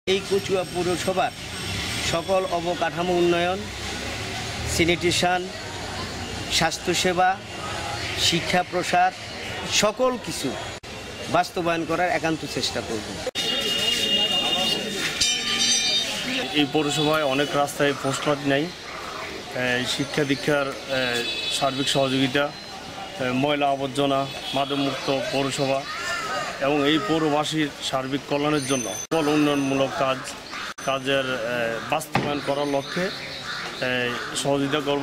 এই কচুয়া পৌরসভার সকল অবকাঠামো উন্নয়ন, স্যানিটেশন, স্বাস্থ্যসেবা, শিক্ষা প্রসার সকল কিছু বাস্তবায়ন করার একান্ত চেষ্টা করব। এই পৌরসভায় অনেক রাস্তায় পোস্টমার্ক নেই, শিক্ষা দীক্ষার সার্বিক সহযোগিতা, ময়লা আবর্জনা, মাদকমুক্ত পৌরসভা এবং এই পৌরবাসীর সার্বিক কল্যাণের জন্য সকল উন্নয়নমূলক কাজের বাস্তবায়ন করার লক্ষ্যে সহযোগিতা করব।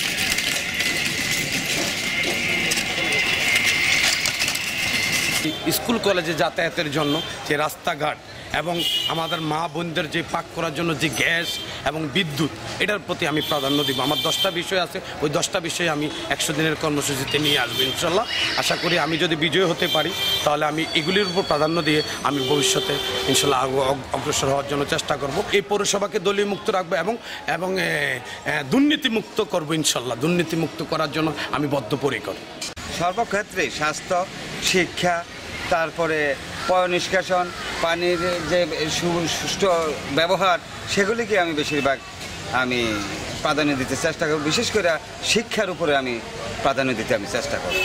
স্কুল কলেজে যাতায়াতের জন্য যে রাস্তাঘাট এবং আমাদের মা বোনদের যে পাক করার জন্য যে গ্যাস এবং বিদ্যুৎ, এটার প্রতি আমি প্রাধান্য দিব। আমার 10টা বিষয় আছে, ওই 10টা বিষয় আমি 100 দিনের কর্মসূচিতে নিয়ে আসবো ইনশাল্লাহ। আশা করি আমি যদি বিজয়ী হতে পারি তাহলে আমি এগুলির উপর প্রাধান্য দিয়ে আমি ভবিষ্যতে ইনশাল্লাহ অগ্রসর হওয়ার জন্য চেষ্টা করব। এই পৌরসভাকে দলীয় মুক্ত রাখবো এবং দুর্নীতিমুক্ত করবো ইনশাল্লাহ। দুর্নীতিমুক্ত করার জন্য আমি বদ্ধপরিকর। সর্বক্ষেত্রে স্বাস্থ্য, শিক্ষা, তারপরে পয়ঃনিষ্কাশন, পানির যে সুষ্ঠু ব্যবহার, সেগুলিকে আমি বেশিরভাগ প্রাধান্য দিতে চেষ্টা করব। বিশেষ করে শিক্ষার উপরে আমি প্রাধান্য দিতে চেষ্টা করব।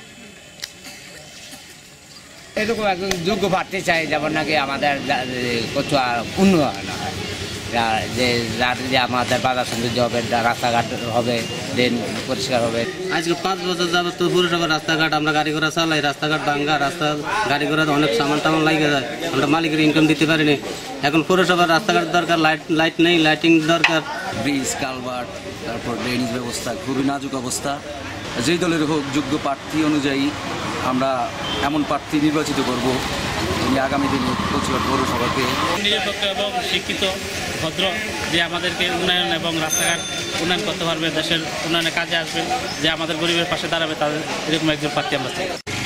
এরকম একজন যোগ্য প্রার্থী চাই, যেমন নাকি আমাদের কচুয়া উন্নয়ন হয়, যে আমাদের বাজার সৌন্দর্য হবে, রাস্তাঘাট হবে, ড্রেন পরিষ্কার হবে। আজকে 5 বছর যাবত তো পুরসভার রাস্তাঘাট আমরা গাড়ি ঘোড়া চালাই, রাস্তাঘাট ভাঙ্গা, গাড়ি ঘোড়াতে অনেক সামান টামান লাগে যায়, আমরা মালিকের ইনকাম দিতে পারিনি। এখন পৌরসভার রাস্তাঘাট দরকার, লাইট নেই, লাইটিং দরকার। ব্রিজ, কালভার্ট, তারপর ড্রেনেজ ব্যবস্থা খুবই নাজুক অবস্থা। যেই দলের হোক যোগ্য প্রার্থী অনুযায়ী আমরা এমন প্রার্থী নির্বাচিত করব যিনি আগামী দিনে কচুয়া পৌরসভাকে নিরপেক্ষ এবং শিক্ষিত, ভদ্র, যে আমাদেরকে উন্নয়ন এবং রাস্তাঘাট উন্নয়ন করতে পারবে, দেশের উন্নয়নে কাজে আসবে, যে আমাদের গরিবের পাশে দাঁড়াবে, তাদের এরকম একজন প্রার্থী আমরা চাই।